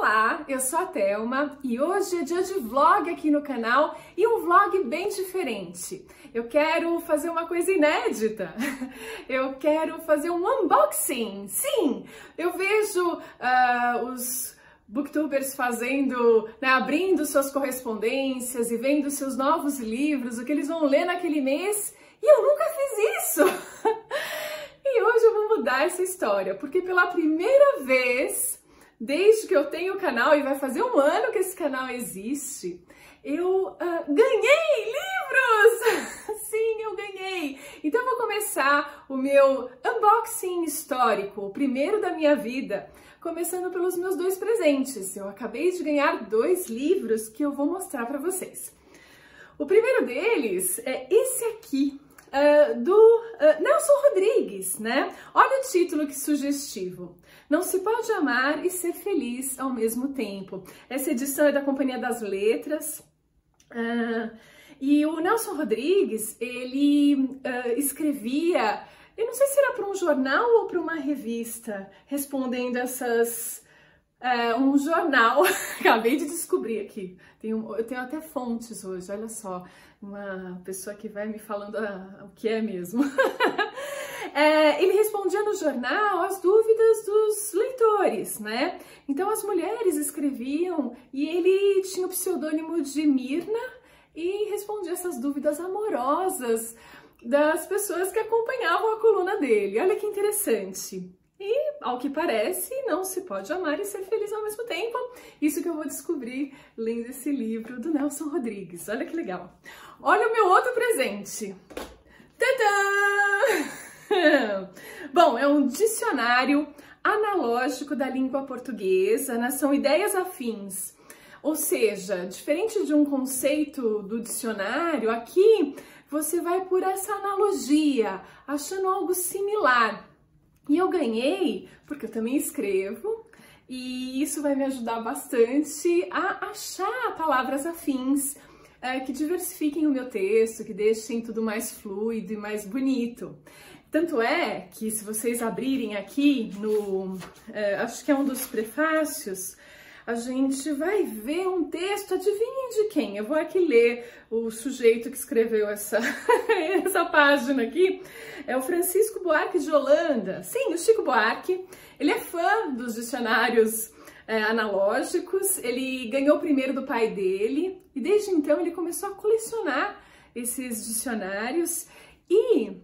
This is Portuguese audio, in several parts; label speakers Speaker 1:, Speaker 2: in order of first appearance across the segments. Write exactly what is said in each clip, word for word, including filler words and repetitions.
Speaker 1: Olá, eu sou a Thelma e hoje é dia de vlog aqui no canal e um vlog bem diferente. Eu quero fazer uma coisa inédita, eu quero fazer um unboxing. Sim, eu vejo uh, os booktubers fazendo, né, abrindo suas correspondências e vendo seus novos livros, o que eles vão ler naquele mês, e eu nunca fiz isso. E hoje eu vou mudar essa história, porque pela primeira vez, desde que eu tenho o canal, e vai fazer um ano que esse canal existe, eu uh, ganhei livros! Sim, eu ganhei! Então eu vou começar o meu unboxing histórico, o primeiro da minha vida, começando pelos meus dois presentes. Eu acabei de ganhar dois livros que eu vou mostrar para vocês. O primeiro deles é esse aqui, uh, do uh, Nelson Rodrigues, né? Olha o título, que sugestivo. Não se pode amar e ser feliz ao mesmo tempo. Essa edição é da Companhia das Letras. Uh, e o Nelson Rodrigues, ele uh, escrevia, eu não sei se era para um jornal ou para uma revista, respondendo essas... Uh, um jornal, acabei de descobrir aqui, tenho, eu tenho até fontes hoje, olha só, uma pessoa que vai me falando a, o que é mesmo. É, ele respondia no jornal as dúvidas dos leitores, né? Então as mulheres escreviam e ele tinha o pseudônimo de Mirna e respondia essas dúvidas amorosas das pessoas que acompanhavam a coluna dele. Olha que interessante. E, ao que parece, não se pode amar e ser feliz ao mesmo tempo. Isso que eu vou descobrir lendo esse livro do Nelson Rodrigues. Olha que legal. Olha o meu outro presente. Tadã! Bom, é um dicionário analógico da língua portuguesa, né? São ideias afins. Ou seja, diferente de um conceito do dicionário, aqui você vai por essa analogia, achando algo similar. E eu ganhei porque eu também escrevo e isso vai me ajudar bastante a achar palavras afins é, que diversifiquem o meu texto, que deixem tudo mais fluido e mais bonito. Tanto é que se vocês abrirem aqui no, é, acho que é um dos prefácios, a gente vai ver um texto, adivinhem de quem? Eu vou aqui ler o sujeito que escreveu essa, essa página aqui. É o Francisco Buarque de Holanda. Sim, o Chico Buarque. Ele é fã dos dicionários é, analógicos. Ele ganhou o primeiro do pai dele. E desde então ele começou a colecionar esses dicionários. E...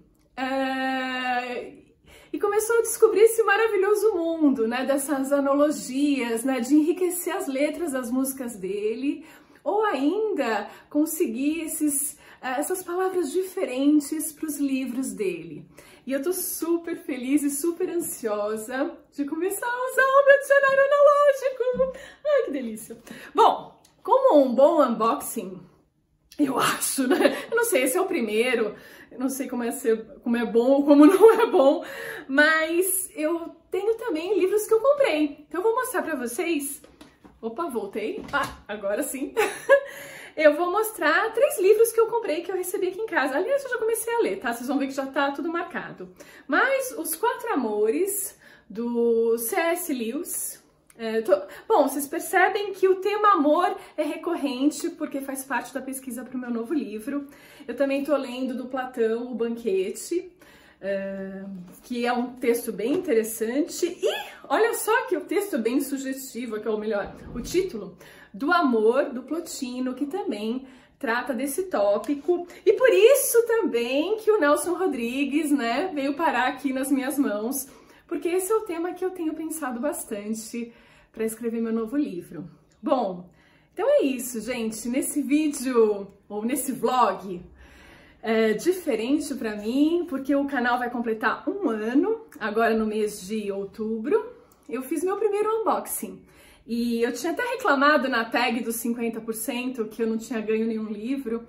Speaker 1: Uh, E começou a descobrir esse maravilhoso mundo, né, dessas analogias, né, de enriquecer as letras das músicas dele, ou ainda conseguir esses, essas palavras diferentes para os livros dele. E eu tô super feliz e super ansiosa de começar a usar o meu dicionário analógico. Ai, que delícia! Bom, como um bom unboxing, eu acho, né? Eu não sei, esse é o primeiro, eu não sei como é, ser, como é bom ou como não é bom, mas eu tenho também livros que eu comprei. Então eu vou mostrar pra vocês. Opa, voltei. Ah, agora sim. Eu vou mostrar três livros que eu comprei, que eu recebi aqui em casa. Aliás, eu já comecei a ler, tá? Vocês vão ver que já tá tudo marcado. Mas Os Quatro Amores, do C S Lewis. É, tô... Bom, vocês percebem que o tema amor é recorrente porque faz parte da pesquisa para o meu novo livro. Eu também estou lendo do Platão, O Banquete, é, que é um texto bem interessante. E olha só que o texto é bem sugestivo, que é o melhor, o título, Do Amor, do Plotino, que também trata desse tópico. E por isso também que o Nelson Rodrigues, né, veio parar aqui nas minhas mãos, porque esse é o tema que eu tenho pensado bastante para escrever meu novo livro. Bom, então é isso, gente. Nesse vídeo, ou nesse vlog, é diferente para mim, porque o canal vai completar um ano, agora no mês de outubro. Eu fiz meu primeiro unboxing. E eu tinha até reclamado na tag dos cinquenta por cento que eu não tinha ganho nenhum livro,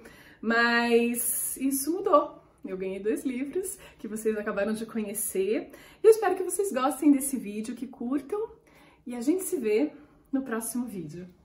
Speaker 1: mas isso mudou. Eu ganhei dois livros que vocês acabaram de conhecer. E eu espero que vocês gostem desse vídeo, que curtam. E a gente se vê no próximo vídeo.